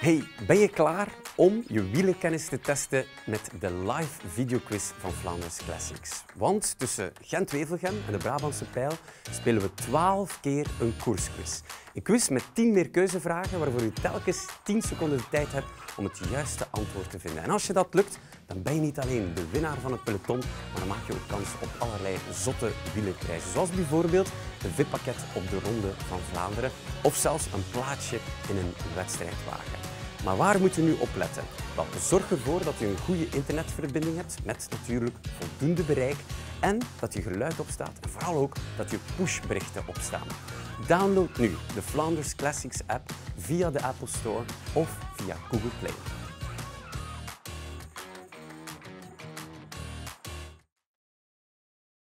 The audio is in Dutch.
Hey, ben je klaar om je wielerkennis te testen met de live videoquiz van Flanders Classics? Want tussen Gent-Wevelgem en de Brabantse Pijl spelen we 12 keer een koersquiz. Een quiz met 10 meerkeuzevragen waarvoor je telkens 10 seconden de tijd hebt om het juiste antwoord te vinden. En als je dat lukt, dan ben je niet alleen de winnaar van het peloton, maar dan maak je ook kans op allerlei zotte wielerprijzen. Zoals bijvoorbeeld een VIP-pakket op de Ronde van Vlaanderen of zelfs een plaatsje in een wedstrijdwagen. Maar waar moet je nu op letten? Wel, zorg ervoor dat je een goede internetverbinding hebt met natuurlijk voldoende bereik en dat je geluid opstaat en vooral ook dat je pushberichten opstaan. Download nu de Flanders Classics app via de Apple Store of via Google Play.